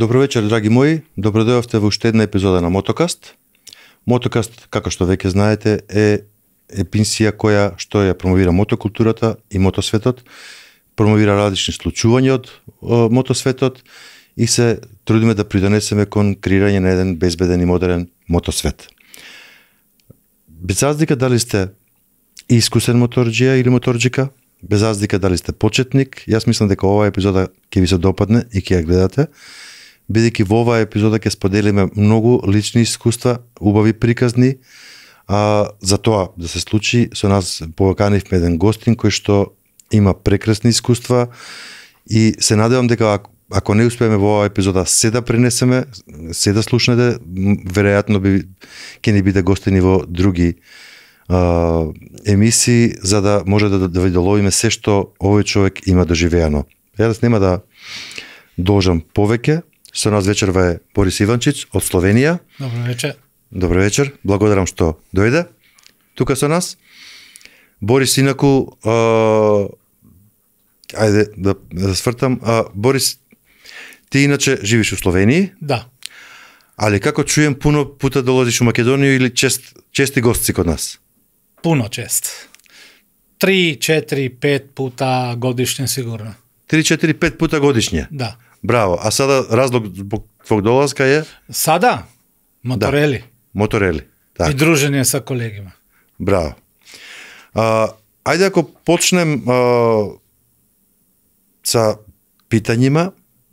Добро вечер, драги мои. Добро дојавте во уште една епизода на Мотокаст. Мотокаст, како што веќе знаете, е емисија која што ја промовира мотокултурата и мотосветот, промовира различни случувања од мотосветот и се трудиме да придонесеме кон креирање на еден безбеден и модерен мотосвет. Без разлика дали сте искусен моторџија или моторџика, без разлика дали сте почетник, јас мислам дека оваа епизода ќе ви се допадне и ќе ја гледате, бидејќи во оваа епизода ќе споделиме многу лични искуства, убави приказни, за тоа да се случи со нас поваканивме еден гостин кој што има прекрасни искуства и се надевам дека ако не успееме во оваа епизода се да пренесеме, се да слушнете, веројатно ќе ни биде гостини во други емисии, за да може да ви доловиме се што овој човек има доживеано. Јас нема да должам повеќе. Со нас вечерва е Борис Иванчич од Словенија. Добро вечер. Добро вечер. Благодарам што дојде тука со нас. Борис, инаку ајде да свртам. Борис, ти иначе живиш у Словенија? Да. Али како чуjem, пуно пута долазиш у Македонија или чести гости код нас? Пуно чест. 3, 4, 5 пута годишње сигурно. 3, 4, 5 пута годишње? Да. Браво. А сада разлог због твог долазка е? Сада? Моторели. Да. Моторели. Так. И дружење со колегима. Браво. Ајде ако почнем са питањима,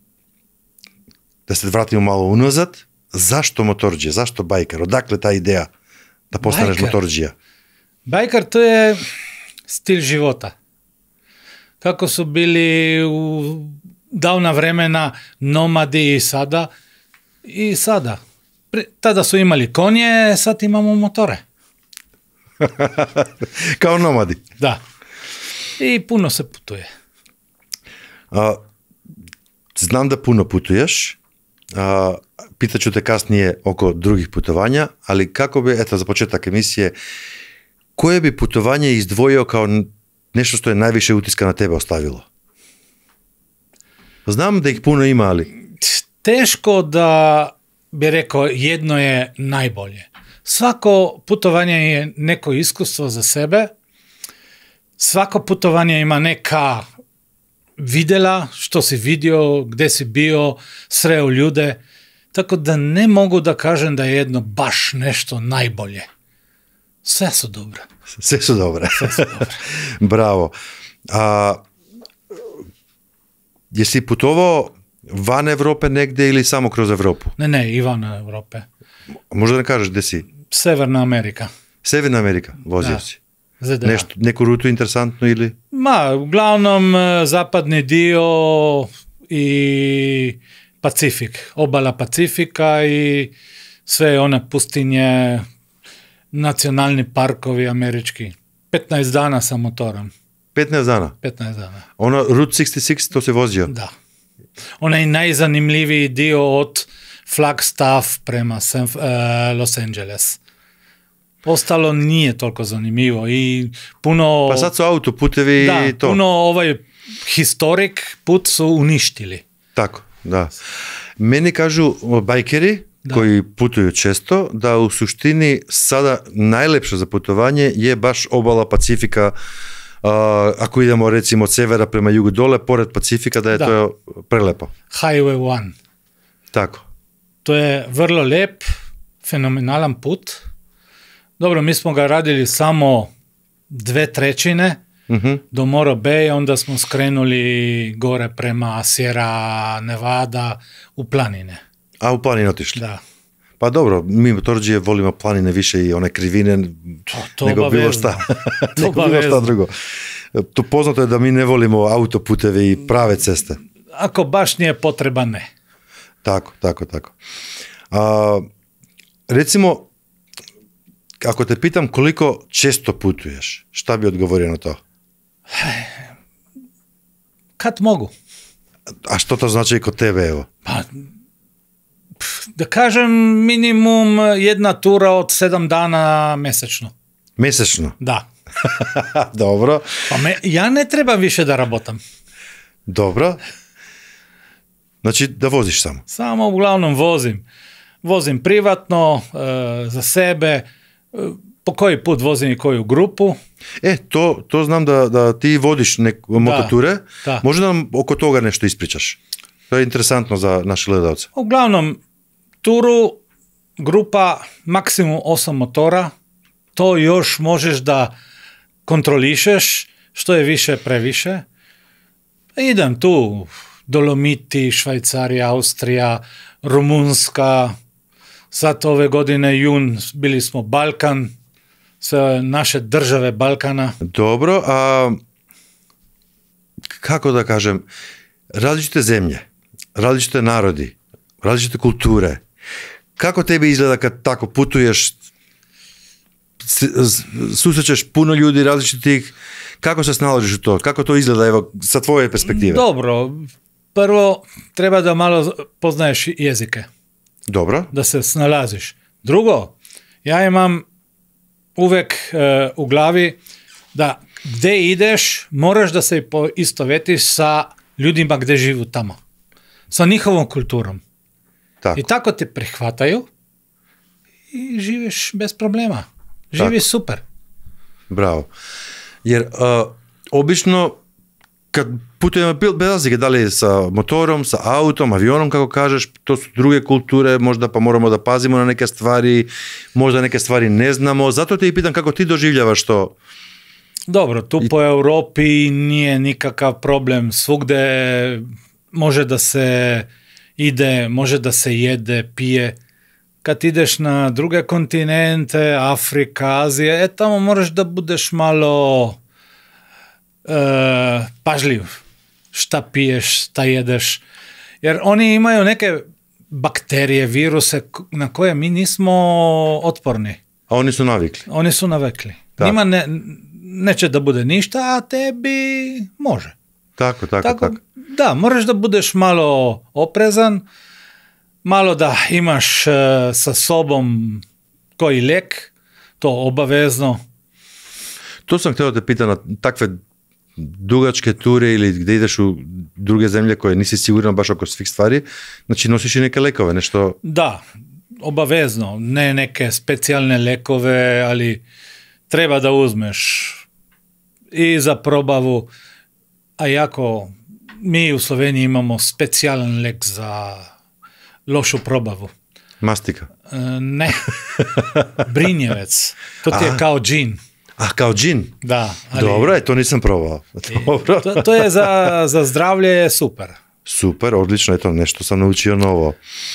да се вратиме мало уназад. Зашто моторџија? Зашто бајкар? Одакле таа идеја да постанеш моторџија? Бајкар, тоа е стил живота. Како су били у давна времена номади и сада. Тада су имали коње, сад имамо моторе. Као номади. Да. И пуно се путуе. Знам да пуно путуеш. Питачу те каснije око других путувања, али како би, ето за почеток емисија, кое би путување издвојio као нешто што е највише утиска на тебе оставило? Знам да их пуно има, али... Тешко да би рекол едно е најболје. Свако путување е неко искуство за себе, свако путување има нека видела, што си видео, где си био, срео људе, така да не могу да кажем да е едно баш нешто најболје. Се су добро. Се су добро. Се су добро. Браво. Јеси путувao ван Европе негде или само кроз Европу? Не, и ван Европе. Може да не кажеш где си? Северна Америка. Северна Америка, возио Да. си. ЗДА. Неку руту интересантно или? Углавном западни дио и Пацифик, обала Пацифика и све оне пустиње, национални паркови амерички. 15 дана са мотором. 15 дана? 15 дана. Она Route 66 то се возио? Да. Она е најзанимливији дио од Флагстаф према Лос Анџелес. Остало nije толку занимljivo и puno... Па сад со аутопутеви да, и то. Puno ovaj historik put su uništili. Тако, да. Мене кажу бајкери, Да. кои путуju често, да у суштини сада најлепше за путување е баш обала Пацифика, ако идемо рецимо од севера према југу доле, поред Пацифика, да е Да. тоа прелепо. Highway 1. Тако. To je vrlo lep, fenomenalan put. Dobro, mi smo ga radili samo 2/3 do Morro Bay, onda smo skrenuli gore prema Sierra Nevada u planine. А у планина отишли? Da. Па добро, ми моторџије волиме планине више и оне кривине, To него било obavezno. шта. To Него било шта obavezno. друго. То познато е да ми не волиме аутопутеви и праве цесте. Ako baš nije potreba, ne. Тако. Рецимо, ако те питам колико често путуеш, шта би одговорил на тоа? Kad mogu. А што тоа значи и кod тебе, ево? Pa, da kažem minimum jedna tura od 7 dana mesečno. Месечно? Da. Добро. Pa ja ne trebam više da rabotam. Добро. Znači da voziš samo. Samo uglavnom vozim. Vozim privatno, za sebe, po koji put vozim i koju grupu. To znam da ti vodiš mototure. Da. Možda nam oko toga nešto ispričaš? To je interesantno za naše gledalce. Uglavnom, turu, grupa, maksimum 8 motora, to još možeš da kontrolišeš, što je više previše. Idem tu, Dolomiti, Švajcarija, Austrija, Rumunska, sad ove godine jun bili smo Balkan, sve naše države Balkana. Dobro, a kako da kažem, različite zemlje, različite narodi, različite kulture. Kako tebi izgleda kad tako putuješ, susrećeš puno ljudi različitih, kako se snalaziš u to? Kako to izgleda, evo, sa tvoje perspektive? Dobro, prvo treba da malo poznaješ jezike. Dobro. Da se snalaziš. Drugo, ja imam uvek u glavi da gde ideš, moraš da se poistovetiš sa ljudima gde živu tamo. Sa njihovom kulturom. Tako. I tako te prihvataju i živiš bez problema. Živiš super. Bravo. Jer obično kad putujemo bez razlike, da li je sa motorom, sa autom, avionom, kako kažeš, to su druge kulture, možda pa moramo da pazimo na neke stvari, možda neke stvari ne znamo. Zato te i pitam kako ti doživljavaš to. Dobro, tu po Europi nije nikakav problem. Svugde može da se ide, može da se jede, pije. Kad ideš na druge kontinente, Afrika, Azija, tamo moraš da budeš malo pažljiv. Šta piješ, šta jedeš. Jer oni imaju neke bakterije, viruse na koje mi nismo otporni. A oni su navikli. Oni su navikli. Da. Njima neće da bude ništa, a tebi može. Tako. Da, moraš da budeš malo oprezan, malo da imaš sa sobom koji lek, to obavezno. To sam htio te pitati, na takve dugačke ture ili gdje ideš u druge zemlje koje nisi siguran baš oko svih stvari, znači nosiš i neke lekove, nešto? Da, obavezno, ne neke specijalne lekove, ali treba da uzmeš i za probavu, a jako mi u Sloveniji imamo specijalan lek za lošu probavu. Mastika? Ne, brinjevec, to ti je kao džin. A, kao džin? Da. Ali, dobro, to nisam probao. Dobro. To je za zdravlje super. Super, odlično, eto, nešto sam naučio novo.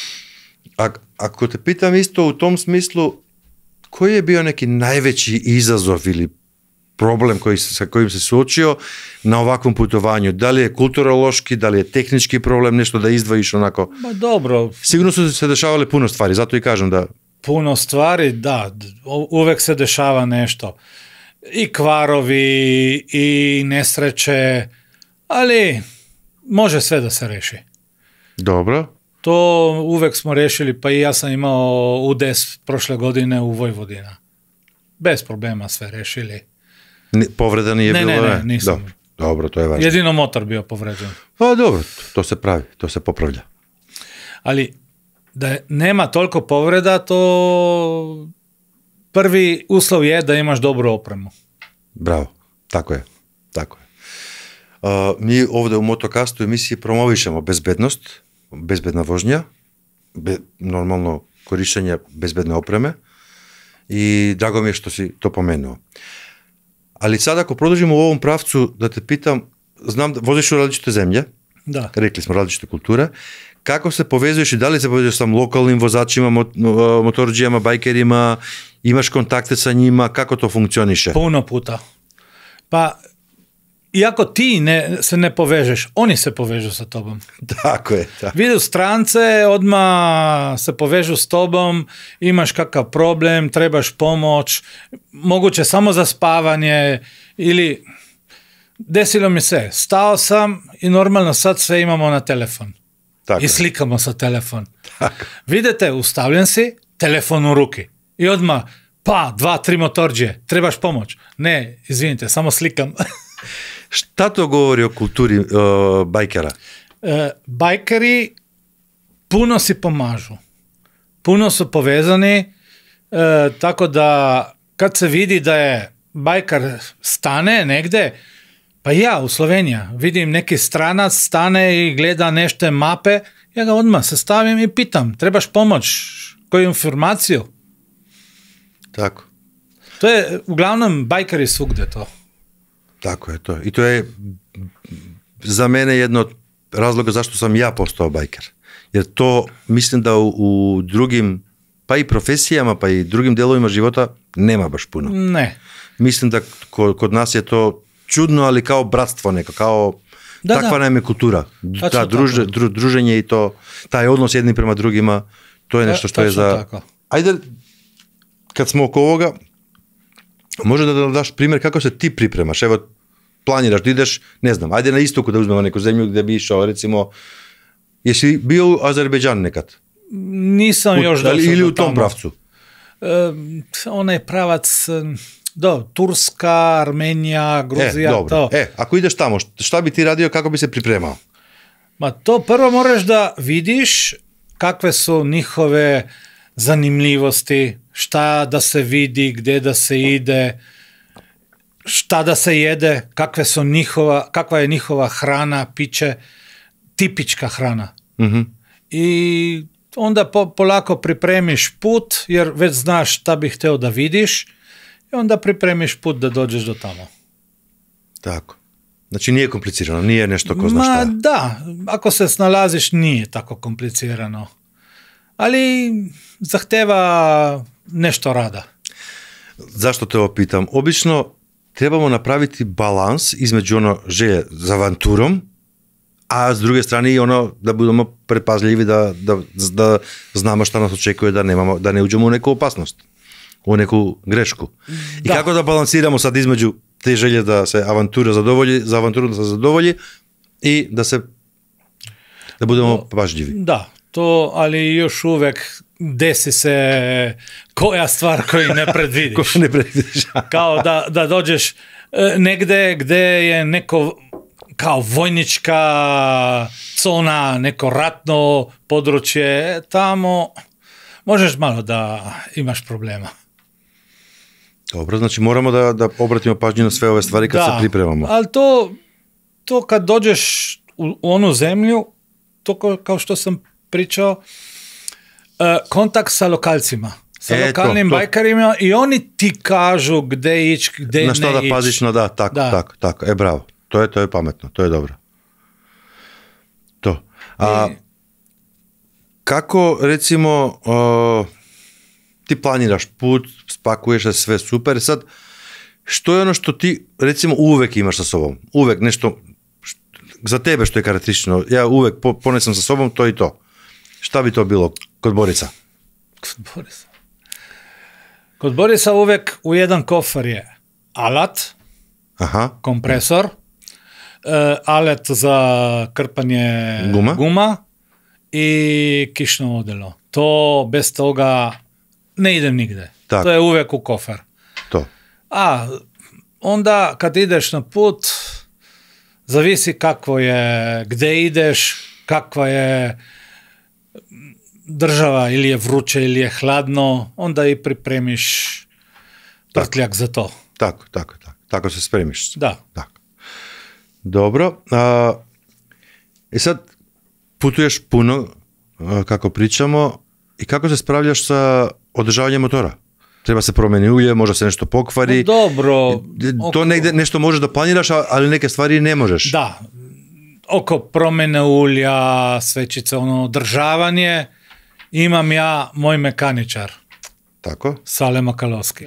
Ako te pitam isto u tom smislu, koji je bio neki najveći izazov ili problem sa kojim se suočio na ovakvom putovanju? Da li je kulturološki, da li je tehnički problem, nešto da izdvojiš onako? Ma dobro. Sigurno su se dešavale puno stvari, zato i kažem da... Puno stvari, da, uvek se dešava nešto. I kvarovi, i nesreće, ali može sve da se reši. Dobro. To uvek smo rešili, pa i ja sam imao udes prošle godine u Vojvodina. Bez problema sve rešili. Povreda nije bilo? Ne, nisam. Dobro, to je važno. Jedino motor bio povređen. Pa dobro, to se pravi, to se popravlja. Ali da nema toliko povreda, to prvi uslov je da imaš dobru opremu. Bravo, tako je. Mi ovdje u Motokastu emisiji promovišemo bezbednost, bezbedna vožnja, normalno korištenje bezbedne opreme i drago mi je što si to pomenuo. Ali sad ako produžimo u ovom pravcu, da te pitam, znam da voziš u različite zemlje, da. Rekli smo različite kulture, kako se povezuješ i da li se povezuješ sa lokalnim vozačima, motorđijama, bajkerima, imaš kontakte sa njima, kako to funkcioniše? Puno puta. Pa, iako ti se ne povežeš, oni se povežu sa tobom. Tako je. Vidu strance, odmah se povežu s tobom, imaš kakav problem, trebaš pomoć, moguće samo za spavanje ili desilo mi se, stao sam i normalno sad sve imamo na telefon. Tako. I slikamo sa telefon. Tako. Vidite, ustavljen si, telefon u ruki. I odmah, 2-3 motorđije, trebaš pomoć. Ne, izvinite, samo slikam. Šta to govori o kulturi bajkera? Bajkeri puno si pomažu. Puno su povezani, tako da kad se vidi da je bajkar stane negde, pa ja u Slovenija vidim neki stranac stane i gleda nešto mape, ja ga odmah se stavim i pitam, trebaš pomoć, koju informaciju? Tako. To je uglavnom bajkari svugde to. Tako je to. I to je za mene jedno od razloga zašto sam ja postao bajker. Jer to mislim da u drugim, pa i profesijama, pa i drugim delovima života nema baš puno. Ne. Mislim da kod nas je to čudno, ali kao bratstvo neko, kao takva nam je kultura. Da, druženje i to, taj odnos jedni prema drugima, to je nešto što je za... Tako. Ajde, kad smo oko ovoga, može da daš primjer kako se ti pripremaš, evo, planiraš da ideš, ne znam, ajde na istoku da uzmemo neku zemlju gdje bi išao, recimo, jesi bio u Azerbejdžan nekad? Nisam još došao ili u do tamo. tom pravcu? Onaj pravac, Turska, Armenija, Gruzija, dobro. to. Ako ideš tamo, šta bi ti radio, kako bi se pripremao? Ma to prvo moraš da vidiš kakve su njihove zanimljivosti, šta da se vidi, gdje da se ide, šta da se jede, kakva je njihova hrana, piće, tipička hrana. I onda polako pripremiš put, jer već znaš šta bih htio da vidiš, i onda pripremiš put da dođeš do tamo. Tako. Znači nije komplicirano, nije nešto ko zna šta. Da, ako se snalaziš nije tako komplicirano. Ali zahteva nešto rada. Zašto te ovo pitam? Obično trebamo napraviti balans između ono želje za avanturom, a s druge strane i ono da budemo prepazljivi da znamo šta nas očekuje, da ne uđemo u neku opasnost, u neku grešku. I kako da balansiramo sad između te želje da se avantura zadovolji, za avanturu da se zadovolji i da budemo pažljivi. Da, to, ali još uvek desi se koja stvar koju ne predvidiš. Koju ne predvidiš. Kao da dođeš negde gde je neko kao vojnička zona, neko ratno područje, tamo možeš malo da imaš problema. Dobro, znači moramo da obratimo pažnju na sve ove stvari kad se pripremamo. Ali to kad dođeš u onu zemlju, to kao što sam pričao, kontakt sa lokalcima, sa lokalnim bajkarima i oni ti kažu gde ići, gde ne ići. Na što da paziš, tako. Bravo, to je pametno, to je dobro. To. Kako, recimo, ti planiraš put, spakuješ se, sve super, sad, što je ono što ti, recimo, uvek imaš sa sobom? Uvek nešto, za tebe što je karakteristično, ja uvek ponesam sa sobom to i to. Šta bi to bilo kod Borisa? Kod Borisa uvek u jedan kofer je alat, kompresor, alet za krpanje guma i kišno odelo. To bez toga ne idem nigde. Tak. To je uvek u kofer. To. A onda kad ideš na put, zavisi kakvo je, gde ideš, kakva je država, ili je vruće, ili je hladno, onda i pripremiš prtljak za to. Tako se spremiš. Da. Tako. Dobro. I sad putuješ puno, kako pričamo, i kako se spravljaš sa održavanjem motora? Treba se promeni ulje, možda se nešto pokvari. Dobro. To negde nešto možeš da planiraš, ali neke stvari ne možeš. Da. Oko promene ulja, svećice, održavanje, imam ja moj mekaničar. Tako? Sale Makalovski.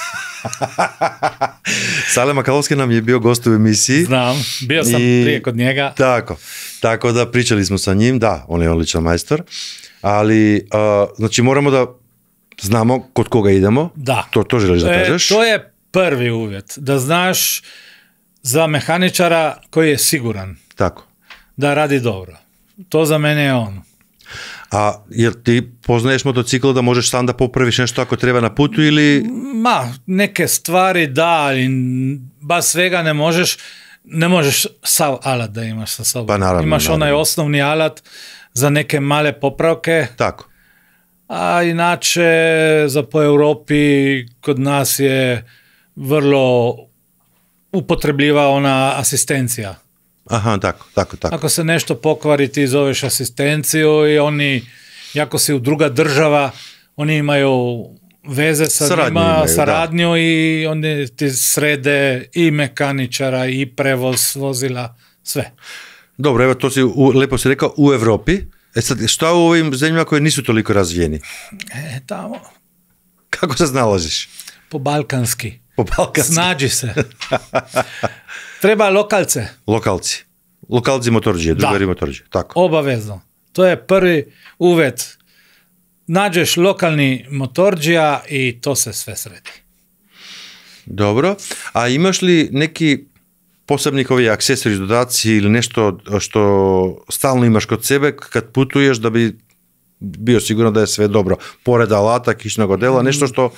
Sale Makalovski nam je bio gost u emisiji. Znam, bio sam prije kod njega. Tako da pričali smo sa njim, da, on je odličan majstor, ali znači moramo da znamo kod koga idemo. Da. To želiš da kažeš? To je prvi uvjet, da znaš za mehaničara koji je siguran. Tako. Da radi dobro. To za mene je on. A jel ti poznaješ motocikl da možeš sam da popraviš nešto ako treba na putu ili... Neke stvari da, ali baš svega ne možeš sav alat da imaš sa sobom. Pa naravno. Imaš onaj osnovni alat za neke male popravke, Tako. a inače za po Europi kod nas je vrlo upotrebljiva ona asistencija. Aha, tako. Ako se nešto pokvari, ti zoveš asistenciju i oni, jako si u druga država, oni imaju veze sa njima, saradnju i oni ti srede i mekaničara i prevoz vozila, sve. Dobro, evo to si lepo si rekao, u Europi. Sad, šta u ovim zemljama koje nisu toliko razvijeni? Tamo. Kako se znalaziš? Po balkanski. balkanski. Snađi se. Treba lokalce. Lokalci motorđije, drugari motorđije. Tako. Obavezno. To je prvi uvjet. Nađeš lokalni motorđija i to se sve sredi. Dobro. A imaš li neki posebnih ovi aksesori, dodaci ili nešto što stalno imaš kod sebe kad putuješ da bi bio sigurno da je sve dobro? Pored alata, kišnog odela, nešto što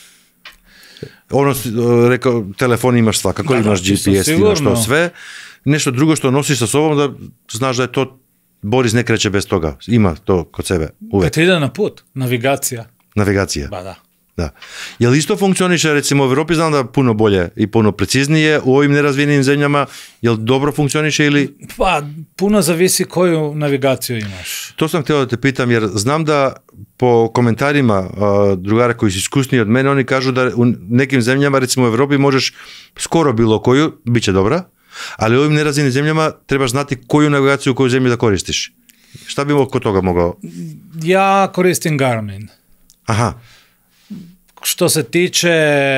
ono rekao, telefon imaš svakako, imaš GPS, imaš to sve. Nešto drugo što nosiš sa sobom da znaš da je to Boris ne kreće bez toga. Ima to kod sebe uvek. Kad ide na put, navigacija. Ba da. Da. Je li isto funkcioniše, recimo u Europi znam da puno bolje i puno preciznije, u ovim nerazvijenim zemljama, je li dobro funkcioniše ili? Pa, puno zavisi koju navigaciju imaš. To sam htio da te pitam, jer znam da po komentarima drugara koji su iskusniji od mene, oni kažu da u nekim zemljama, recimo u Europi, možeš skoro bilo koju, bit će dobra, ali u ovim nerazvijenim zemljama trebaš znati koju navigaciju u koju zemlju da koristiš. Šta bi oko toga mogao? Ja koristim Garmin. Aha. Što se tiče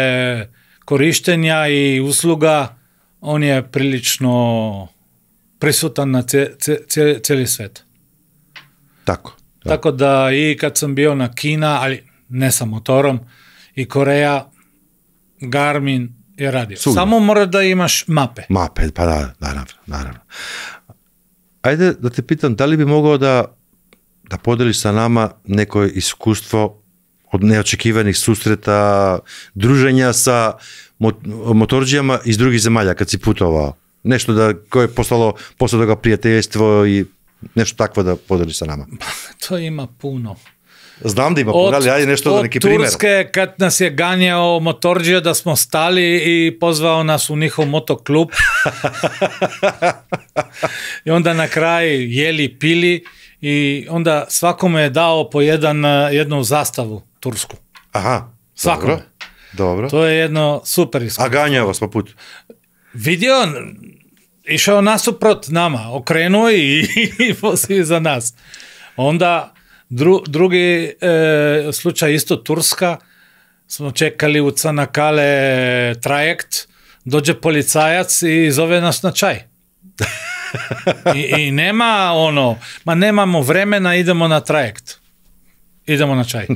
korištenja i usluga, on je prilično prisutan na cijeli svijet. Tako. Tako da i kad sam bio na Kina, ali ne sa motorom, i Koreja, Garmin je radio. Svugdje. Samo mora da imaš mape. Mape, pa da, naravno. Ajde da te pitam, da li bi mogao da podeliš sa nama neko iskustvo od neočekivanih susreta, druženja sa motorđijama iz drugih zemalja kad si putovao? Nešto koje je postalo posle toga prijateljstvo i nešto takvo da podeliš sa nama? To ima puno. Znam da ima puno, ali ajde nešto da neki primjer. Od Turske kad nas je ganjao motorđija da smo stali i pozvao nas u njihov motoklub. I onda na kraju jeli, pili i onda svakome je dao po jednu zastavu tursku. Aha, svakome. Dobro. To je jedno super iskustvo. A ganjao vas po putu? Vidio, išao nasuprot nama, okrenuo i vozi za nas. Onda drugi slučaj, isto Turska, smo čekali u Canakale trajekt, dođe policajac i zove nas na čaj. I nema nemamo vremena, idemo na trajekt. Idemo na čaj.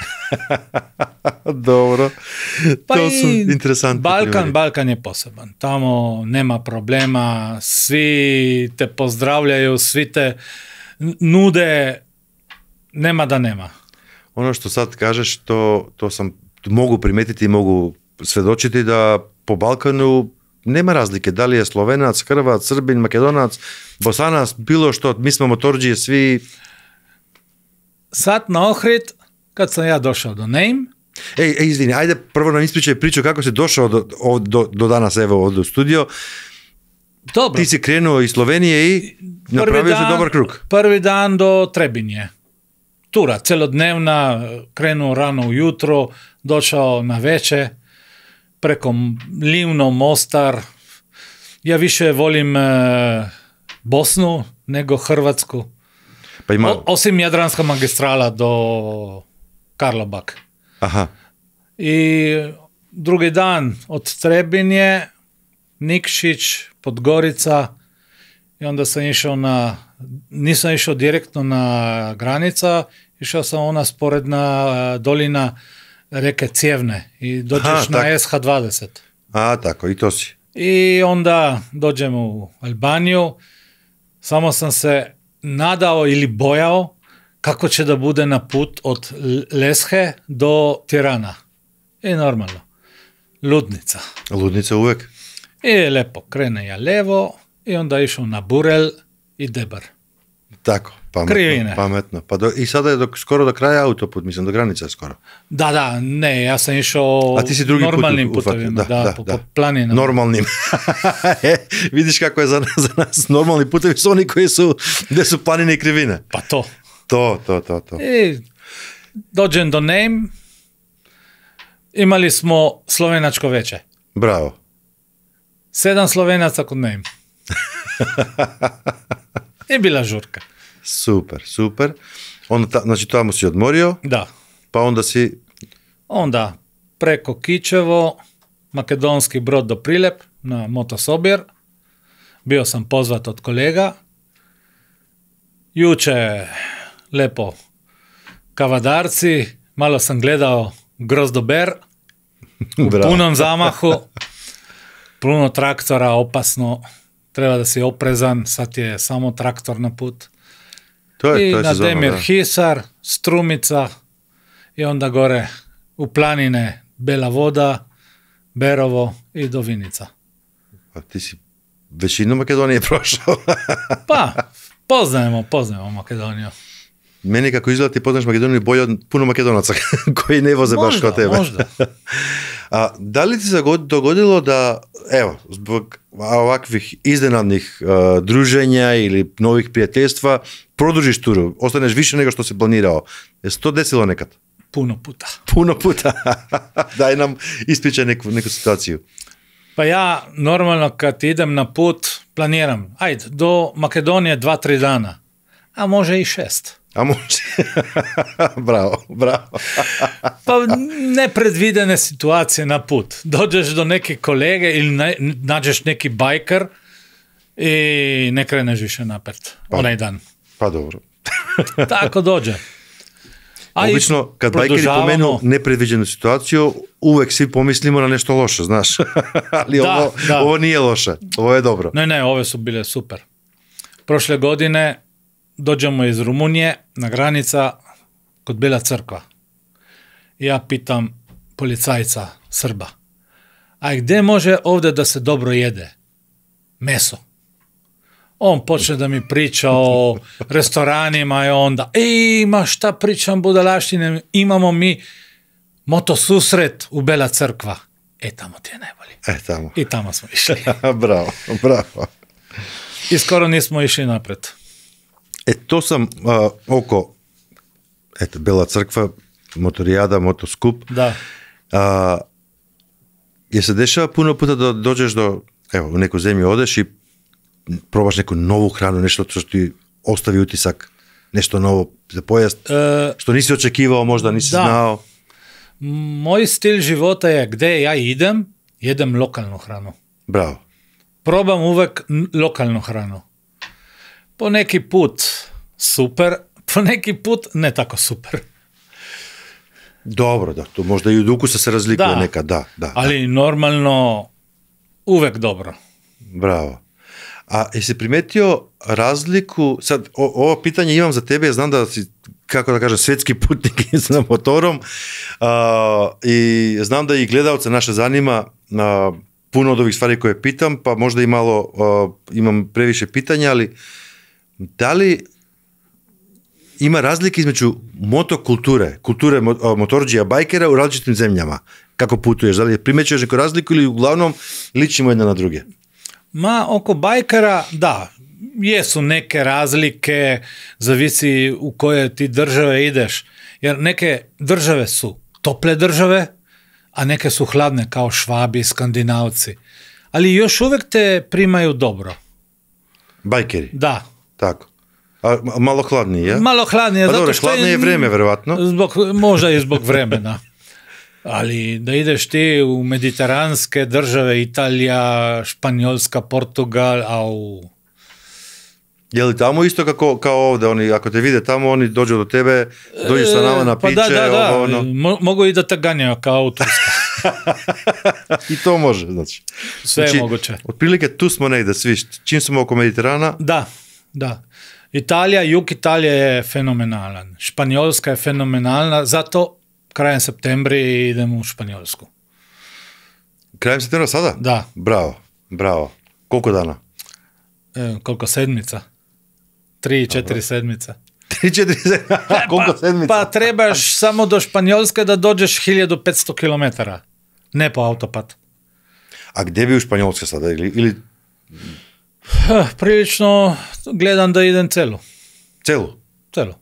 Dobro. Pa to su interesantni primjeri. Balkan je poseban. Tamo nema problema, svi te pozdravljaju, svi te nude, nema da nema. Ono što sad kažeš, to sam mogu primetiti i mogu svedočiti da po Balkanu nema razlike. Da li je Slovenac, Hrvat, Srbin, Makedonac, Bosanac, bilo što, mi smo motorđije svi. Sad na Ohrid, kad sam ja došao do Name. Izvini, ajde prvo nam ispričaj priču kako si došao do danas, evo, ovdje u studio. Dobro. Ti si krenuo iz Slovenije i napravio si dobar krug. Prvi dan do Trebinje. Tura, celodnevna, krenuo rano ujutro, došao na veče, preko Livno, Mostar. Ja više volim Bosnu nego Hrvatsku. Pa ima... Osim Jadranska magistrala do Karlobag. Aha. I drugi dan od Trebinje, Nikšić, Podgorica, i onda sam išao nisam išao direktno na granica, išao sam ona sporedna dolina reke Cijevne i dođeš na SH20. Tako, i to si. I onda dođem u Albaniju, samo sam se nadao ili bojao kako će da bude na put od Leshe do Tirana. I normalno. Ludnica. Ludnica uvek. I lepo krene ja levo i onda išao na Burel i Debar. Tako, Krivine. pametno. I sada je skoro do kraja autoput, mislim, do granice skoro. Da, ne, ja sam išao A ti si drugi normalnim put putevima, po planinama. Normalnim. Vidiš kako je za nas normalni putevi su oni gdje su planine i krivine. Pa to. To. I dođem do Name, imali smo slovenačko veče. Bravo. 7 Slovenaca kod Name. I bila žurka. Super. Onda znači tamo si odmorio? Da. Pa onda si... Onda preko Kičevo, makedonski brod do Prilep na Motosobir. Bio sam pozvat od kolega. Juče lepo Kavadarci, malo sam gledao Grozdober u punom zamahu. Puno traktora, opasno. Treba da si oprezan, sad je samo traktor na put. To je na sezona, Demir Hisar, Strumica i onda gore u planine Bela Voda, Berovo i do Vinica. A ti si većinu Makedonije prošao. Pa, poznajemo Makedoniju. Meni kako izgleda ti poznaš Makedoniju bolje od puno Makedonaca koji ne voze baš kao tebe. Možda. A da li ti se dogodilo da, evo, zbog ovakvih iznenadnih druženja ili novih prijateljstva, produžiš turu, ostaneš više nego što si planirao? Je se to desilo nekad? Puno puta. Daj nam ispričaj neku situaciju. Pa ja normalno kad idem na put planiram, ajde, do Makedonije 2-3 dana, a može i 6. A može. Bravo. Pa nepredvidene situacije na put. Dođeš do neke kolege ili nađeš neki bajker i ne kreneš više napred. Onaj dan. Pa dobro. Tako dođe. Obično, kad bajkeri pomenu nepredviđenu situaciju, uvek svi pomislimo na nešto loše, znaš. Ali ovo nije loše. Ovo je dobro. Ne, ove su bile super. Prošle godine dođemo iz Rumunije na granica kod Bela Crkva. Ja pitam policajca Srba, a gdje može ovdje da se dobro jede? Meso. On počne da mi priča o restoranima i onda, ma šta pričam budalaštine, imamo mi motosusret u Bela Crkva. Tamo ti je najbolji. Tamo. I tamo smo išli. Bravo. I skoro nismo išli napred. To sam oko Bela Crkva, motorijada, motoskup. Da. Je se dešava puno puta da dođeš u neku zemlju odeš i probaš neku novu hranu, nešto što ti ostavi utisak, nešto novo za pojest, što nisi očekivao, možda nisi znao. Moj stil života je gdje ja jedem lokalnu hranu. Bravo. Probam uvek lokalnu hranu. Po neki put super, po neki put ne tako super. Dobro, da, to možda i od ukusa se razlikuje nekad, da. Ali normalno uvek dobro. Bravo. A jesi primetio razliku, sad ovo pitanje imam za tebe, znam da si, kako da kažem, svjetski putnik sa motorom i znam da i gledalce naše zanima puno od ovih stvari koje pitam, pa možda i malo imam previše pitanja, ali da li ima razlike između motokulture, kulture motorđija, bajkera u različitim zemljama? Kako putuješ? Da li primećuješ neku razliku ili uglavnom ličimo jedna na druge? Oko bajkera, da, jesu neke razlike, zavisi u koje ti države ideš, jer neke države su tople države, a neke su hladne kao Švabi, Skandinavci, ali još uvek te primaju dobro. Bajkeri? Da. Tako. A malo hladnije? Malo hladnije, pa zato dobro, što hladnije je vreme, verovatno. Možda i zbog vremena. Ali da ideš ti u mediteranske države, Italija, Španjolska, Portugal, Je li tamo isto kao ovdje? Oni, ako te vide tamo, oni dođu do tebe, dođu sa nama na piće. Pa da. Mogu i da te ganjaju kao u Turska. I to može, znači. Sve je moguće. Otprilike tu smo negdje svi, čim smo oko Mediterana. Da. Italija, jug Italije je fenomenalan. Španjolska je fenomenalna, zato krajem septembra idemo u Španjolsku. Krajem septembra sada? Da. Bravo. Koliko dana? Koliko sedmica? 3-4 sedmice. 3-4 koliko sedmica? Pa trebaš samo do Španjolske da dođeš 1500 km. Ne po autoput. A gdje bi u Španjolske sada? Ili... Prilično gledam da idem celu. Celu? Celu.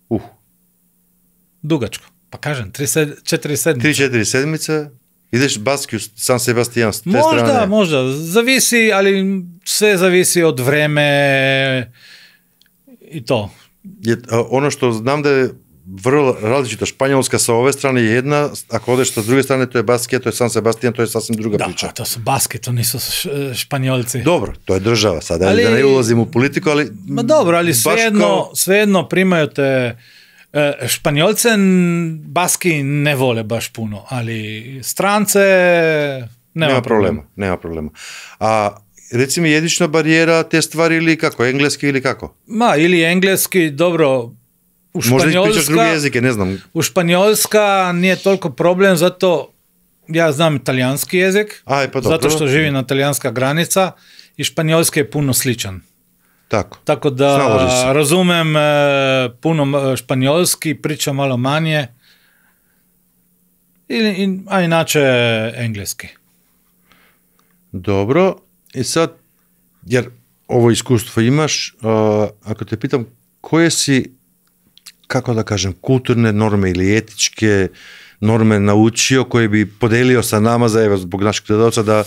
Dugačko. Pa kažem, 4 sedmice. 3-4 sedmice, ideš Baski u San Sebastian s te možda, strane. Možda. Zavisi, ali sve zavisi od vreme i to. Ono što znam da je vrlo različito, Španjolska sa ove strane je jedna, ako odeš sa druge strane, to je Baskija, to je San Sebastian, to je sasvim druga priča. Da, to su Baski, to nisu Španjolci. Dobro, to je država, sada da ne ulazim u politiku, ali... Ma dobro, ali svejedno primaju te... Španjolce Baski ne vole baš puno, ali strance nema problema. A reci mi, jezična barijera te stvari ili kako, engleski ili kako? Ili engleski, dobro, možda i pričaš druge jezike, ne znam. U Španjolska nije toliko problem, zato ja znam italijanski jezik, zato što živim na talijanska granica i španjolski je puno sličan. Tako da razumem puno španjolski, pričam malo manje, a inače engleski. Dobro, i sad, jer ovo iskustvo imaš, ako te pitam, koje si, kako da kažem, kulturne norme ili etičke norme naučio koje bi podelio sa nama, zbog naših gledalca, da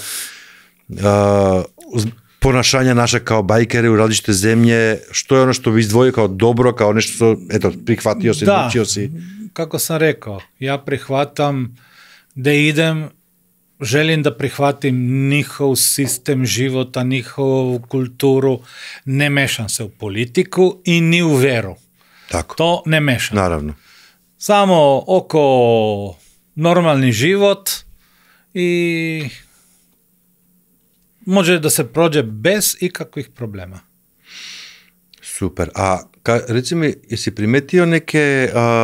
ponašanja naše kao bajkere u različite zemlje, što je ono što bi izdvojio kao dobro, kao nešto što, eto, prihvatio si, naučio si? Kako sam rekao, ja prihvatam da idem, želim da prihvatim njihov sistem života, njihovu kulturu, ne mešam se u politiku i ni u veru. Tako. To ne mešam. Naravno. Samo oko normalni život i može da se prođe bez ikakvih problema. Super. A reci mi, jesi primetio neke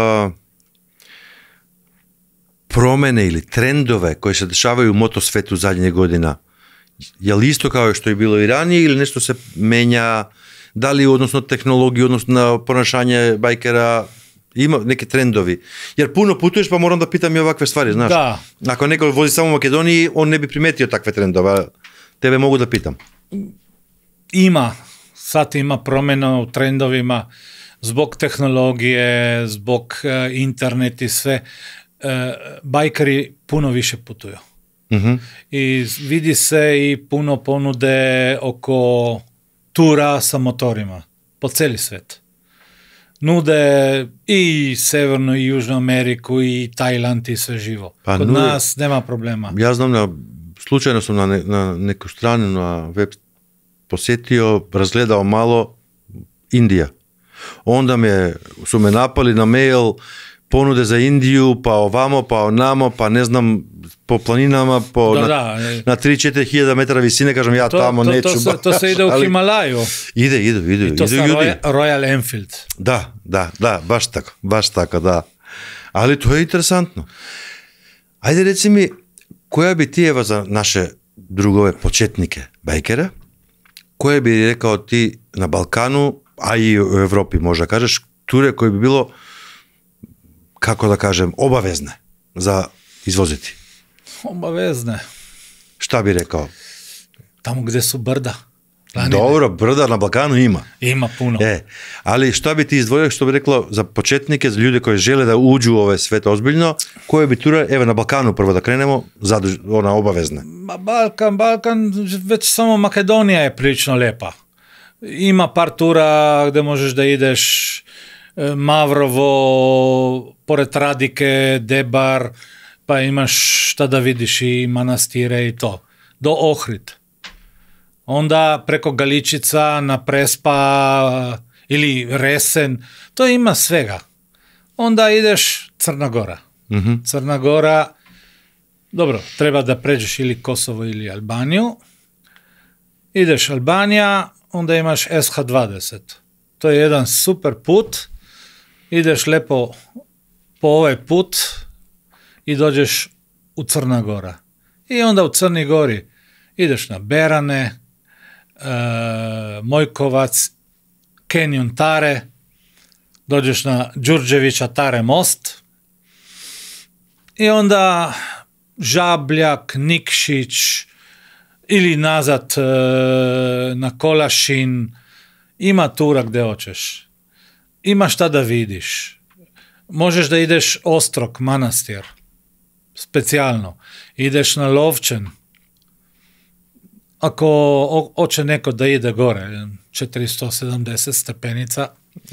promene ili trendove koje se dešavaju u motosvetu zadnjih godina? Je li isto kao što je bilo i ranije ili nešto se menja? Da li odnosno tehnologiju, odnosno na ponašanje bajkera, ima neke trendovi? Jer puno putuješ pa moram da pitam i ovakve stvari, znaš? Da. Ako neko vozi samo u Makedoniji, on ne bi primetio takve trendove. Tebe mogu da pitam. Sad ima promjena u trendovima zbog tehnologije, zbog internet i sve. Bajkeri puno više putuju. Uh-huh. I vidi se i puno ponude oko tura sa motorima po cijeli svet. Nude i Severnu i Južnu Ameriku i Tajland i sve živo. Kod nas nema problema. Ja znam, slučajno sam na neku stranu na web posjetio, razgledao malo Indija. Onda su me napali na mail, ponude za Indiju, pa ovamo, pa onamo, pa ne znam, po planinama, na 3-4 hiljada metara visine, kažem ja tamo neću. To se ide u Himalaju. Idu. I to sa Royal Enfield. Da, baš tako, da. Ali to je interesantno. Ajde reci mi, koja bi ti, evo za naše drugove početnike bajkera, koje bi rekao ti na Balkanu, a i u Evropi možda kažeš, ture koje bi bilo, kako da kažem, obavezne za izvoziti? Obavezne. Šta bi rekao? Tamo gdje su brda. Dobro, brda na Balkanu ima. Ima puno. Ali šta bi ti izdvojio, što bi reklo, za početnike, za ljude koji žele da uđu u ove svet ozbiljno, koje bi ture, evo na Balkanu prvo da krenemo, ona obavezne? Balkan, već samo Makedonija je prilično lepa. Ima par tura gdje možeš da ideš Mavrovo, pored Radike, Debar, pa imaš šta da vidiš i manastire i to. Do Ohrid. Onda preko Galičica na Prespa ili Resen, to ima svega. Onda ideš Crna Gora. Uh-huh. Crna Gora, dobro, treba da pređeš ili Kosovo ili Albaniju. Ideš Albanija, onda imaš SH20. To je jedan super put. Ideš lepo po ovaj put i dođeš u Crna Gora. I onda u Crni Gori ideš na Berane, Mojkovac Canyon Tare, dođeš na Đurđevića Tare most i onda Žabljak, Nikšić ili nazad na Kolašin, ima tura gdje hoćeš. Ima šta da vidiš. Možeš da ideš Ostrog manastir, specijalno. Ideš na Lovćen. Ako hoće neko da ide gore, 470 stepenica.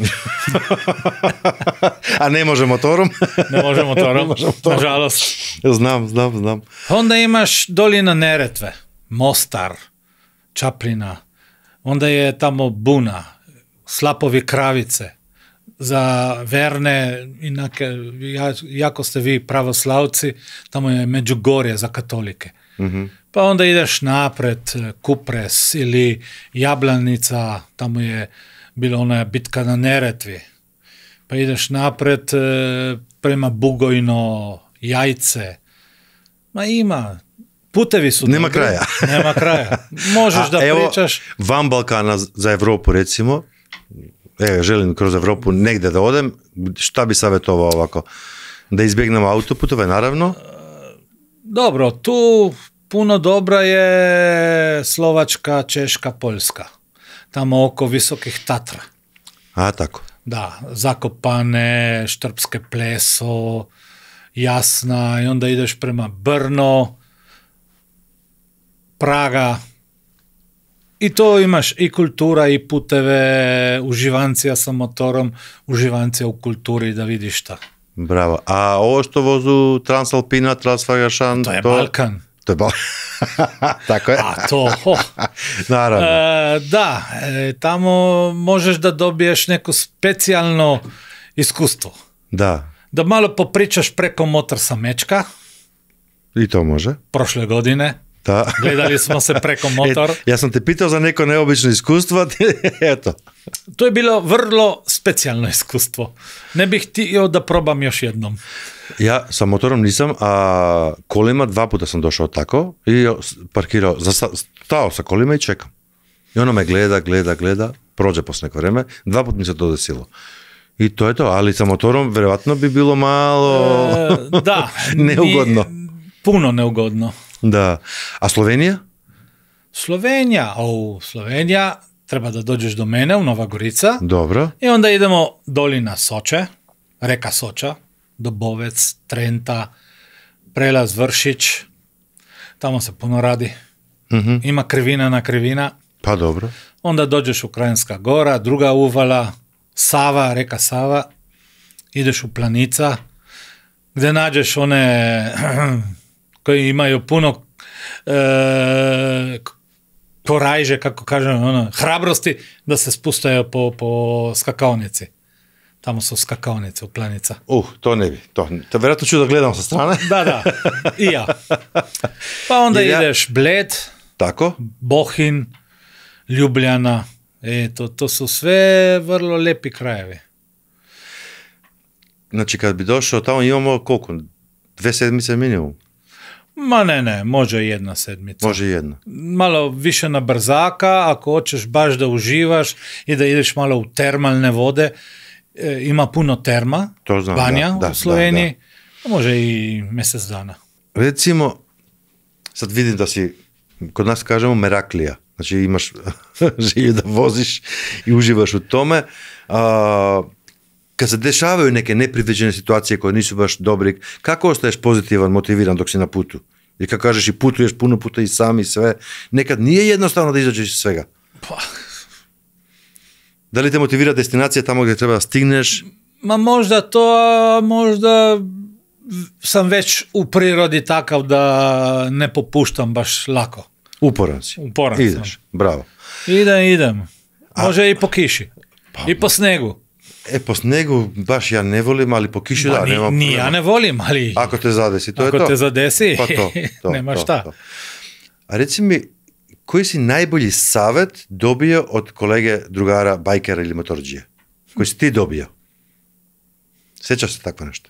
A ne može motorom? Ne može motorom, nažalost. Znam. Onda imaš dolina Neretve, Mostar, Čapljina. Onda je tamo Buna, Slapovi Kravice. Za verne, inake, jako ste vi pravoslavci, tamo je Međugorje za katolike. Mhm. Pa onda ideš napred, Kupres ili Jablanica, tamo je bila ona bitka na Neretvi. Pa ideš napred prema Bugojno, Jajce. Ma ima, putevi su Nema dobri. kraja. Nema kraja. Možeš da pričaš. Van Balkana za Evropu recimo, želim kroz Evropu negdje da odem, šta bi savjetovao ovako? Da izbjegnemo autoputove, naravno. Dobro, tu puno dobra je Slovačka, Češka, Poljska. Tamo oko Visokih Tatra. A, tako. Da, Zakopane, Štrbske pleso, Jasna, i onda ideš prema Brno, Praga. I to imaš i kultura i puteve, uživancija sa motorom, uživancija u kulturi da vidiš šta. Bravo. A ovo što vozu Transalpina, Transfagašan, To je Balkan. To je Balkan. Tako je. A to, Naravno. Da, tamo možeš da dobiješ neko specijalno iskustvo. Da. Da malo popričaš preko motor sa Mečka, I to može. prošle godine. Da. Gledali smo se preko motor. Ja sam te pitao za neko neobično iskustvo, eto. To je bilo vrlo specijalno iskustvo. Ne bih htio da probam još jednom. Ja sa motorom nisam, a kolima 2 puta sam došao tako i parkirao, stao sa kolima i čekam. I ono me gleda, prođe posle neko vreme, 2 puta mi se to desilo. I to je to, ali sa motorom vjerojatno bi bilo malo Da. neugodno. Puno neugodno. Da. A Slovenija? Slovenija, treba da dođeš do mene u Nova Gorica. Dobro. I onda idemo dolina Soče, reka Soča, Dobovec, Trenta, prelaz Vršić, tamo se puno radi. Mhm. Ima krivina na krivina. Pa dobro. Onda dođeš u Krajinska gora, druga uvala, Sava, reka Sava, ideš u Planica, gdje nađeš one koji imaju puno korajže, kako kažem, hrabrosti da se spustaju po skakaonici. Tamo su skakaonice u Planica. To ne bi. To vjerojatno ću da gledam sa strane. Da, i ja. Pa onda ideš Bled, Tako? Bohin, Ljubljana. To su sve vrlo lepi krajevi. Znači kad bi došao tamo imamo koliko? 2 sedmice minimum? Ma ne, može 1 sedmica. Može 1. Malo više na brzaka, ako hoćeš baš da uživaš i da ideš malo u termalne vode, ima puno terma, To znam, Banja da, u Sloveniji, može i mjesec dana. Recimo, sad vidim da si, kod nas kažemo meraklija, znači imaš želju da voziš i uživaš u tome. Kad se dešavaju neke nepriviđene situacije koje nisu baš dobri, kako ostaješ pozitivan, motiviran dok si na putu? Jer kako kažeš i putuješ puno puta i sam i sve, nekad nije jednostavno da izađeš iz svega. Pa. Da li te motivira destinacija tamo gdje treba da stigneš? Ma možda to, a možda sam već u prirodi takav da ne popuštam baš lako. Uporan si. Uporan sam. Ideš, bravo. Idem. Može i po kiši. I po snegu. Po snegu baš ja ne volim, ali po kiši da, nema Ni ja problema. ne volim, ali Ako te zadesi, to je to. ako te zadesi, Pa to, nema šta. to. A reci mi, koji si najbolji savjet dobio od kolege, drugara, bajkera ili motorđije? Koji si ti dobio? Sjećaš se tako nešto?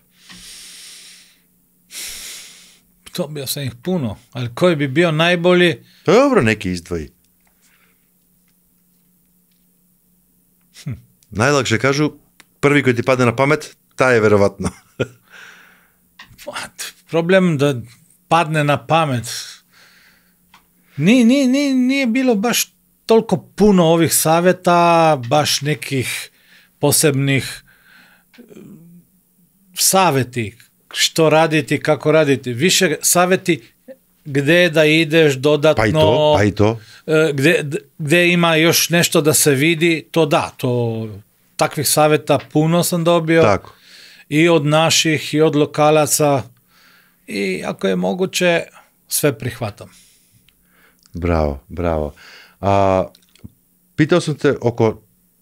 Dobio sam ih puno, ali koji bi bio najbolji? Dobro, neki izdvoji. Najlakše kažu, prvi koji ti padne na pamet, taj je verovatno. Problem da padne na pamet. Nije bilo baš toliko puno ovih savjeta, baš nekih posebnih savjeti, što raditi, kako raditi. Više savjeti gdje da ideš dodatno, Pa i to. Gdje ima još nešto da se vidi, takvih savjeta puno sam dobio. Tako. I od naših, i od lokalaca, i ako je moguće, sve prihvatam. Bravo. Pitao sam te oko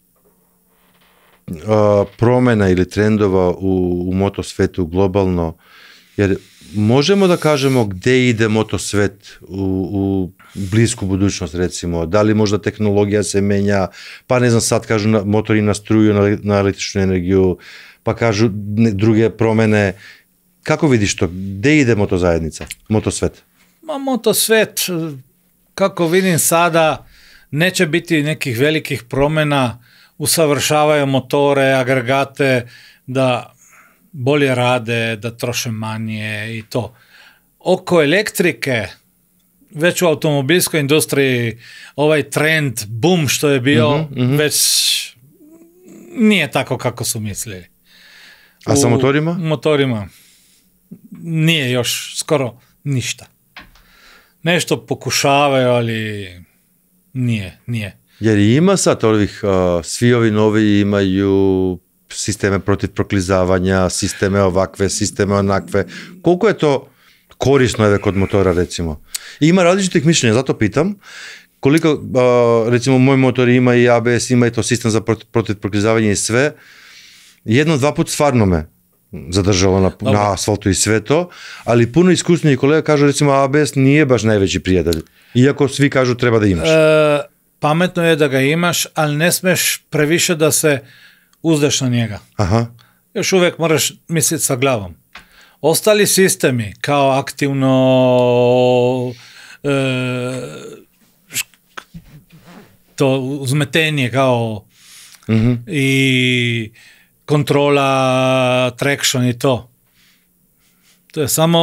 promjena ili trendova u motosvetu globalno, jer možemo da kažemo gdje ide motosvet u blisku budućnost, recimo, da li možda tehnologija se menja, pa ne znam, sad kažu motori na struju, na električnu energiju, pa kažu druge promjene. Kako vidiš to? Gdje ide motozajednica, motosvet? Motosvet, kako vidim sada, neće biti nekih velikih promjena, usavršavaju motore, agregate, da bolje rade, da troše manje i to. Oko elektrike, već u automobilskoj industriji, ovaj trend, boom što je bio, već nije tako kako su mislili. A sa motorima? Motorima nije još skoro ništa. Nešto pokušavaju, ali nije. Jer ima sad ovih, svi ovi novi imaju sisteme protiv proklizavanja, sisteme ovakve, sisteme onakve. Koliko je to korisno kod motora, recimo? Ima različitih mišljenja, zato pitam. Koliko, recimo, moj motor ima i ABS, ima i to sistem za protiv proklizavanja i sve. 1-2 put stvarno me zadržalo na asfaltu i sve to, ali puno iskusniji kolega kažu, recimo, ABS nije baš najveći prijatelj. Iako svi kažu treba da imaš. Pametno je da ga imaš, ali ne smeš previše da se uzdaš na njega. Aha. Još uvijek moraš misliti sa glavom. Ostali sistemi, kao aktivno to uzmetenje, kao i kontrola, traction i to. To je samo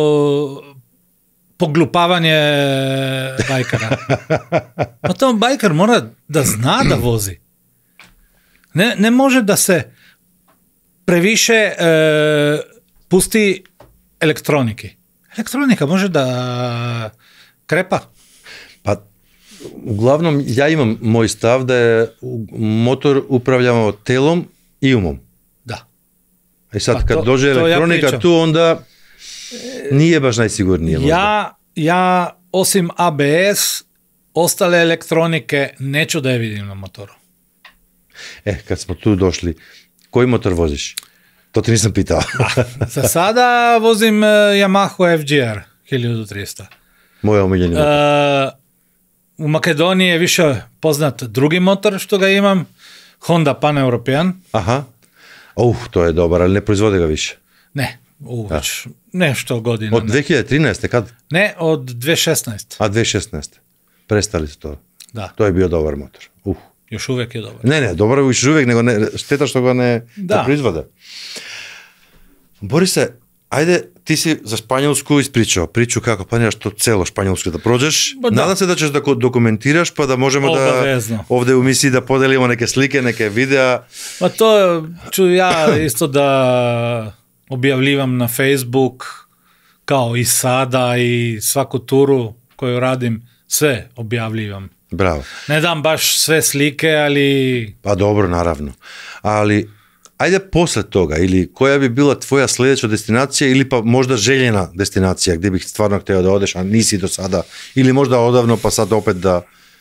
poglupavanje bajkera. Pa to bajker mora da zna da vozi. Ne može da se previše pusti elektroniki. Elektronika može da krepa. Pa, uglavnom, ja imam moj stav da je motor upravljamo telom i umom. Da. I sad, kad dođe elektronika tu, onda nije baš najsigurnije. Ja, osim ABS, ostale elektronike neću da je vidim na motoru. Kad smo tu došli, koji motor voziš? To ti nisam pitao. Za sada vozim Yamaha FGR 1300. Moja omiljeni motor. U Makedoniji je više poznat drugi motor što ga imam, Honda Pan-European. Aha. To je dobar, ali ne proizvode ga više. Ne, već nešto godina. Od 2013. kad? Ne, od 2016. A 2016. Prestali su to. Da. To je bio dobar motor. Još uvijek je dobar. Ne, dobar je još uvijek, nego šteta što ga ne proizvode. Borise, ajde, ti si za Španjolsku ispričao priču kako planiraš to celo Španjolsku da prođeš. Nadam se da ćeš da dokumentiraš, pa da možemo obavezno da ovdje u emisiji da podelimo neke slike, neke videa. Pa to ću ja isto da objavljivam na Facebook, kao i sada, i svaku turu koju radim, sve objavljivam. Bravo. Ne dam baš sve slike, ali... Pa dobro, naravno. Ali ajde posle toga, ili koja bi bila tvoja sljedeća destinacija, ili pa možda željena destinacija gdje bih stvarno htio da odeš, a nisi do sada, ili možda odavno pa sad opet da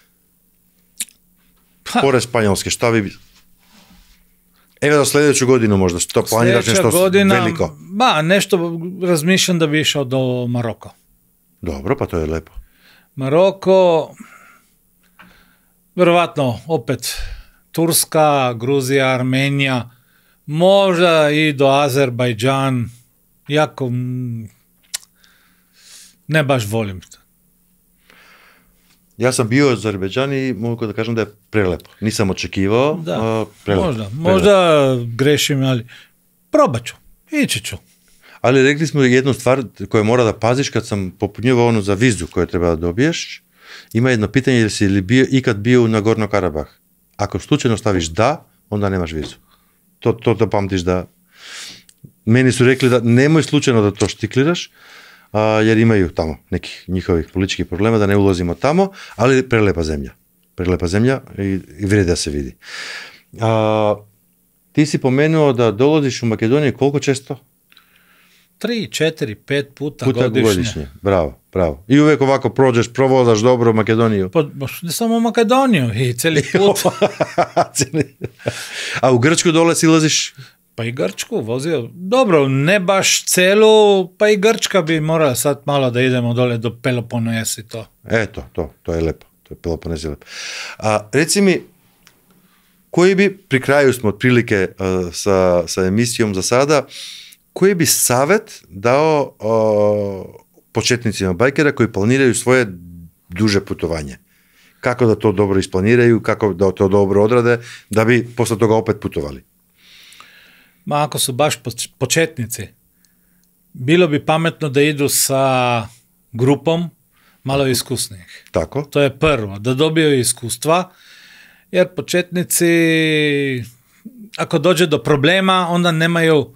pored Španjolske, šta bi... Evo da sljedeću godinu možda, što planiraš nešto veliko? Nešto razmišljam da bi išao do Maroka. Dobro, pa to je lepo. Maroko, vjerovatno opet Turska, Gruzija, Armenija, možda i do Azerbajdžan, jako ne baš volim. Ja sam bio u Azerbejdžanu i mogu da kažem da je prelepo. Nisam očekivao, Da, prelepo. možda grešim, ali probat ću, ići ću. Ali rekli smo jednu stvar koju mora da paziš kad sam popunjivao ono za vizu koju treba da dobiješ. Ima jedno pitanje, jesi li ikad bio u Nagorno Karabah? Ako slučajno staviš da, onda nemaš vizu. To pamtiš da... Meni su rekli da nemoj slučajno da to štikliraš, jer imaju tamo nekih njihovih političkih problema, da ne ulazimo tamo, ali prelepa zemlja. Prelepa zemlja i vrijedi da se vidi. Ti si pomenuo da dolaziš u Makedoniju koliko često? 3, 4, 5 puta godišnje. Bravo. I uvijek ovako prođeš, provozaš dobro u Makedoniju. Pa, ne samo u Makedoniju, i cijeli put. A u Grčku dole silaziš? Pa i Grčku vozio. Dobro, ne baš celu, pa i Grčka bi morala sad malo da idemo dole do Peloponesa i to. To je lepo. To je Pelopones je lepo. Reci mi, koji bi, pri kraju smo otprilike sa emisijom za sada, koji bi savjet dao početnicima bajkera koji planiraju svoje duže putovanje? Kako da to dobro isplaniraju, kako da to dobro odrade, da bi posle toga opet putovali? Ma ako su baš početnici, bilo bi pametno da idu sa grupom malo iskusnijih. Tako. To je prvo, da dobiju iskustva, jer početnici, ako dođe do problema, onda nemaju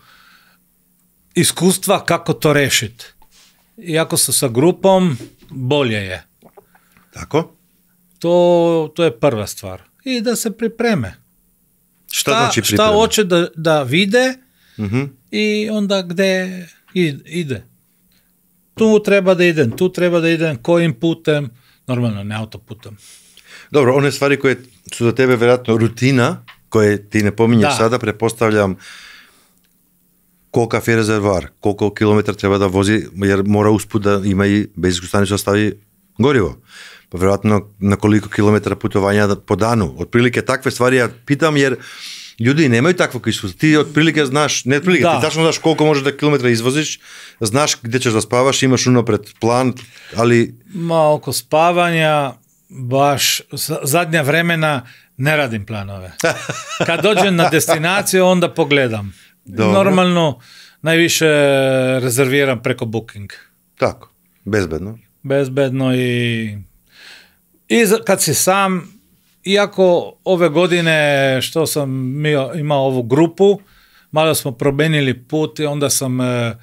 iskustva kako to rešiti. I ako su sa grupom, bolje je. Tako? To je prva stvar. I da se pripreme. Šta hoće da vide i onda gde ide. Tu treba da idem, kojim putem, normalno ne autoputem. Dobro, one stvari koje su za tebe vjerojatno rutina, koje ti ne pominješ sada, prepostavljam kolikav je rezervoar, koliko kilometra treba da vozi, jer mora usput da ima i benzinsku stanicu da stavi gorivo. Pa vjerojatno na koliko kilometara putovanja po danu. Otprilike takve stvari ja pitam, jer ljudi nemaju takvog iskustva. Ti otprilike znaš, ti tačno znaš koliko možeš da kilometra izvoziš, znaš gdje ćeš da spavaš, imaš unapred plan, ali... Oko spavanja, baš zadnja vremena ne radim planove. Kad dođem na destinaciju, onda pogledam. Dobro. Normalno, najviše rezerviram preko Booking. Tako, bezbedno. Bezbedno i kad si sam, iako ove godine što sam imao ovu grupu, malo smo promenili put i onda sam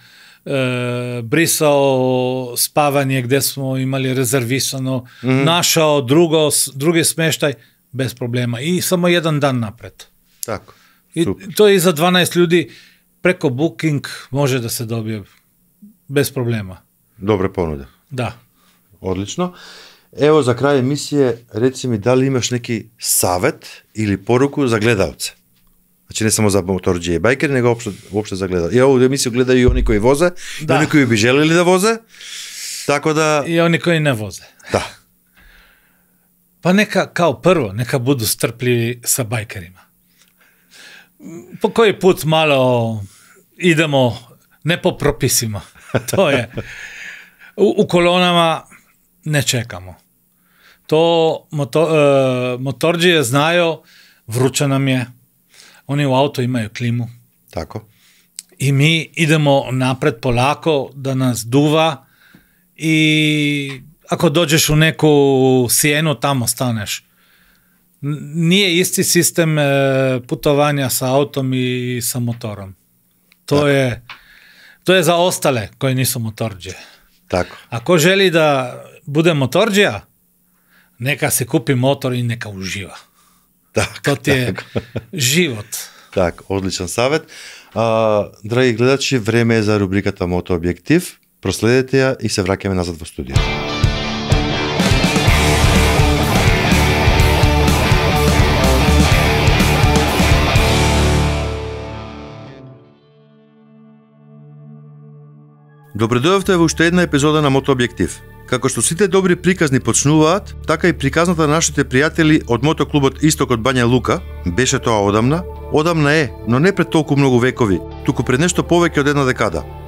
brisao spavanje gdje smo imali rezervisano, našao drugi smještaj bez problema i samo jedan dan napred. Tako. I to je i za 12 ljudi preko Booking može da se dobije bez problema. Dobre ponude. Da. Odlično. Evo za kraj emisije, reci mi da li imaš neki savjet ili poruku za gledalce? Znači ne samo za motorđije i bajkeri, nego uopšte za gledalce. I ovu emisiju gledaju i oni koji voze, i oni koji bi željeli da voze, tako da... I oni koji ne voze. Da. Pa kao prvo, neka budu strpljivi sa bajkerima. Po koji put malo idemo ne po propisima. To je. U kolonama ne čekamo. To motorđije znaju, vruće nam je. Oni u auto imaju klimu. Tako. I mi idemo napred polako da nas duva i ako dođeš u neku sjenu, tamo staneš. Nije isti sistem putovanja sa autom i sa motorom. To je za ostale koji nisu motorđije. Tako. Ako želi da bude motorđija, neka se kupi motor i neka uživa. Tako, to ti je život. Tak, odličan savjet. Dragi gledači, vreme je za rubrikata Moto Objektiv. Prosledite ja i se vraćamo nazad u studiju. Добредојавте во уште една епизода на Мото Објектив. Како што сите добри приказни почнуваат, така и приказната на нашите пријатели од мотоклубот Исток од Бања Лука беше тоа одамна е, но не пред толку многу векови, туку пред нешто повеќе од една декада.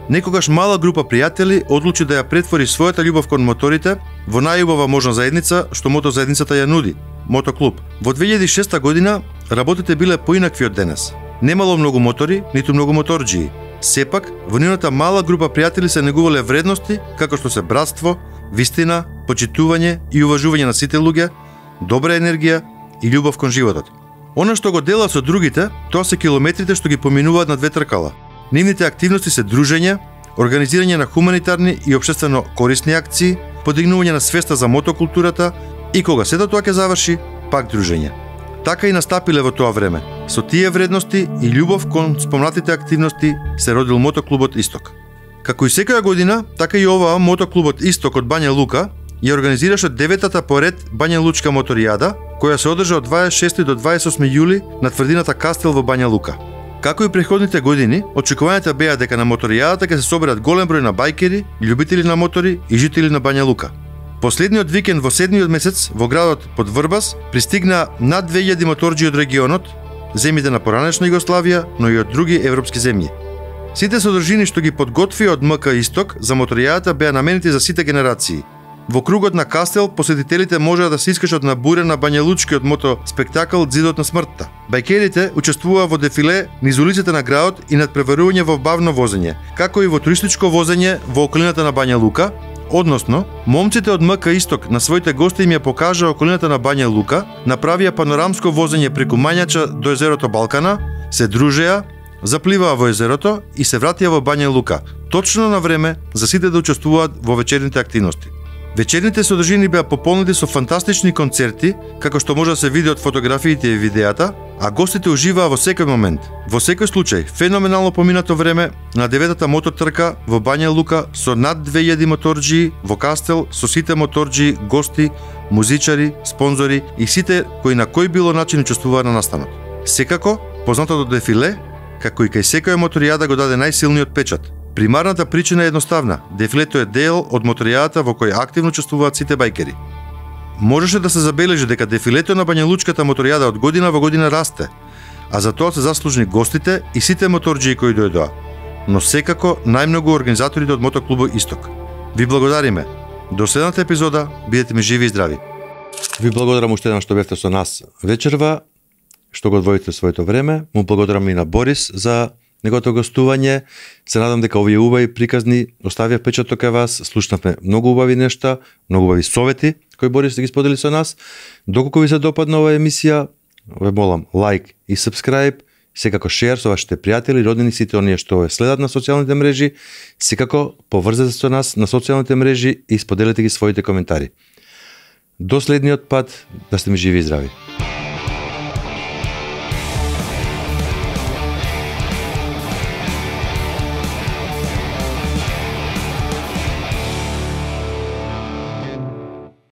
некогаш мала група пријатели одлучи да ја претвори својата љубов кон моторите во најубава можна заедница што мотозаедницата ја нуди – мотоклуб. Во 2006 година работите биле поинакви од денес. Немало многу мотори, ниту многу моторџии. Сепак, во нивната мала група пријатели се негувале вредности како што се братство, вистина, почитување и уважување на сите луѓе, добра енергија и љубов кон животот. Она што го дела со другите, тоа се километрите што ги поминуваат на две тркала. Нивните активности се дружење, организирање на хуманитарни и општествено корисни акции, подигнување на свеста за мотокултурата и кога сето тоа ќе заврши, пак дружење. Така и настапиле во тоа време. Со тие вредности и љубов кон спомнатите активности се родил мотоклубот Исток. Како и секоја година, така и оваа мотоклубот Исток од Бања Лука ја организираше 9-та поред Бања Лучка моторијада, која се одржа од 26 до 28 јули на тврдината Кастел во Бања Лука. Како и претходните години, очекувањата беа дека на моторијадата ќе се соберат голем број на бајкери, љубители на мотори и жители на Бања Лука. Последниот викенд во 7-миот месец во градот под Врбас пристигна над 2000 моторџи од регионот, земјите на поранешна Југославија, но и од други европски земји. Сите содржини што ги подготви од МК Исток за моторијадата беа наменети за сите генерации. Во кругот на Кастел посетителите можеа да се искажат на бурен на бањалучкиот мото спектакл Ѕидот на смртта. Бајкерите учествуваа во дефиле низ улиците на градот и надпреварување во бавно возење, како и во туристичко возење во околината на Бања Лука. Односно, момците од МК Исток на своите гости им ја покажаа околината на Бања Лука, направија панорамско возење преку Мањача до езерото Балкана, се дружеа, запливаа во езерото и се вратија во Бања Лука, точно на време за сите да учествуваат во вечерните активности. Вечерните содржини беа пополнети со фантастични концерти, како што може да се види од фотографиите и видеата, а гостите уживаа во секој момент. Во секој случај, феноменално поминато време на 9-та мотортрка во Бања Лука со над 2000 моторџии во Кастел, со сите моторџии, гости, музичари, спонзори и сите кои на кој било начин учествуваа на настанот. Секако, познатото дефиле, како и кај секоја моторијада го даде најсилниот печат. Примарната причина е едноставна. Дефилето е дел од моторијадата во кој активно учествуваат сите бајкери. Можеше да се забележи дека дефилето на Бањалучката моторијада од година во година расте, а за тоа се заслужни гостите и сите моторџии кои дојдоа. Но секако најмногу организаторите од мотоклубот Исток. Ви благодариме. До следната епизода, бидете ми живи и здрави. Ви благодарам уште еднаш што бевте со нас вечерва, што го одвоите своето време. Му благодарам и на Борис за неговото гостување. Се надам дека овие убави приказни оставија впечаток кај вас. Слушнавме многу убави нешта, многу убави совети кои Борис ги сподели со нас. Доколку ви се допадна оваа емисија, ве молам лайк и сабскрајб, секако шер со вашите пријатели, роднини, сите оние што ве следат на социјалните мрежи. Секако поврзете со нас на социјалните мрежи и споделете ги своите коментари. До следниот пат, да сте ми живи и здрави.